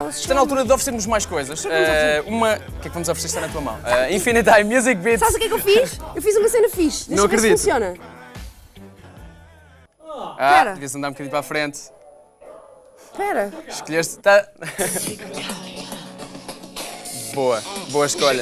Está na altura de oferecermos mais coisas. O que é que vamos oferecer? Está na tua mão. Infinity Music Beats. Sabes o que é que eu fiz? Eu fiz uma cena fixe. Não Deixa ver se acredito. funciona. Espera. Devias andar um bocadinho para a frente. Espera. Escolheste. Boa escolha.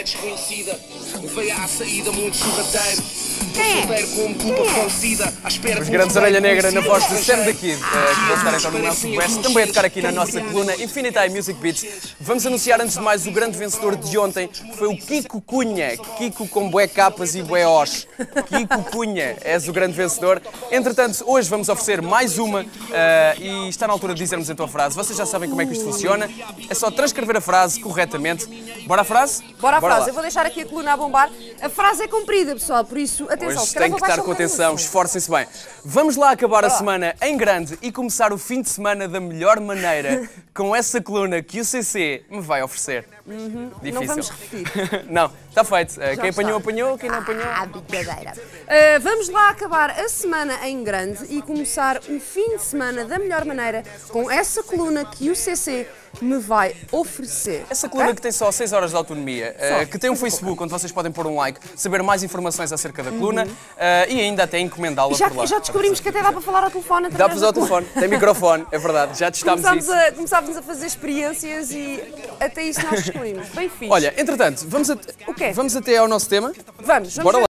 Os grandes Orelha Negra na voz de Sam da Kid, que vão estar então no nosso West, também a tocar aqui na nossa coluna Infinity Music Beats. Vamos anunciar antes de mais o grande vencedor de ontem, que foi o Kiko Cunha. Kiko com bué capas e bué os. Kiko Cunha, és o grande vencedor. Entretanto, hoje vamos oferecer mais uma e está na altura de dizermos então a frase. Vocês já sabem como é que isto funciona, é só transcrever a frase corretamente. Bora a frase? Bora a frase. Lá. Eu vou deixar aqui a coluna a bombar. A frase é comprida, pessoal, por isso, atenção. Hoje tem que estar com atenção, esforcem-se bem. Vamos lá acabar a semana em grande e começar o fim de semana da melhor maneira com essa coluna que o CC me vai oferecer. Difícil. Não vamos repetir. Não, está feito. Quem está. apanhou, apanhou. Quem não apanhou... Brincadeira. Vamos lá acabar a semana em grande e começar o fim de semana da melhor maneira com essa coluna que o CC me vai oferecer. Essa coluna que tem só 6 horas de autonomia, que tem um Facebook onde vocês podem pôr um like, saber mais informações acerca da coluna e ainda até encomendá-la por lá. Já descobrimos que até dá para falar ao telefone. Dá para usar o telefone, tem microfone, é verdade, já testámos isso. Começámos a fazer experiências e até isso nós descobrimos. Bem fixe. Olha, entretanto, O quê? vamos até ao nosso tema. Vamos Bora lá.